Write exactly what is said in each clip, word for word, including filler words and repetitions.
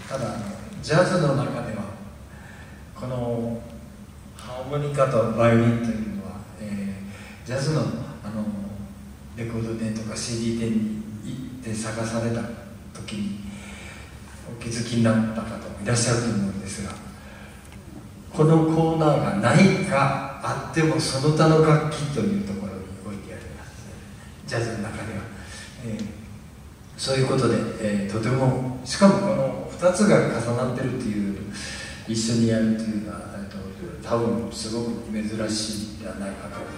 ただジャズの中ではこのハーモニカとバイオリンというのは、えー、ジャズの、あのレコード店とか シーディー 店に行って探された時にお気づきになった方もいらっしゃると思うんですが、このコーナーがないかあってもその他の楽器というところに置いてあります、ジャズの中では、えー、そういうことで、えー、とてもしかもこのふたつが重なってるっていう一緒にやるというのは多分すごく珍しいではないかと思って。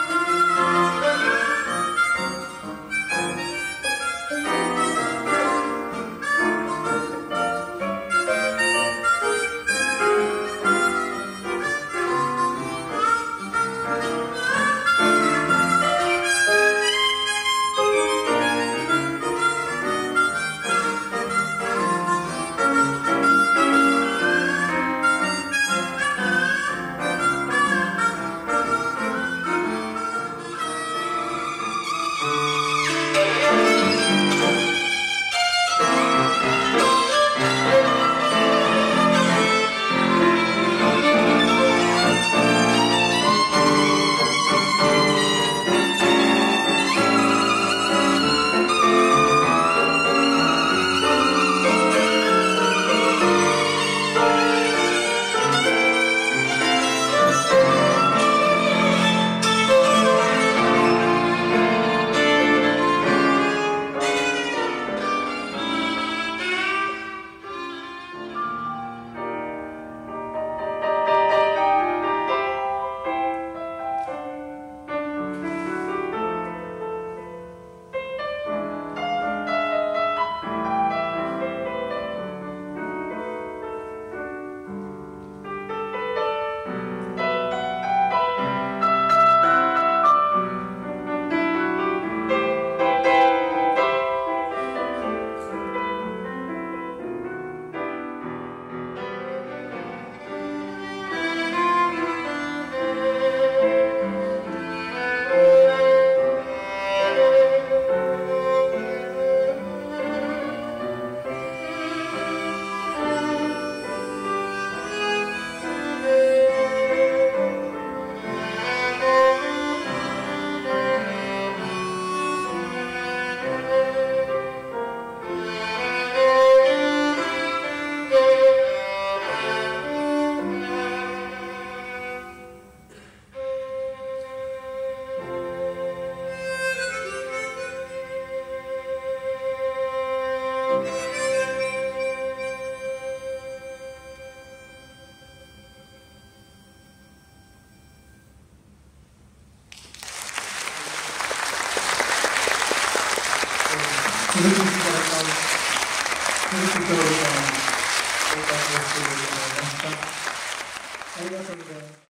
鈴木ひかるさん、鈴木徹さん、紹介をしていただきました。ありがとうございます。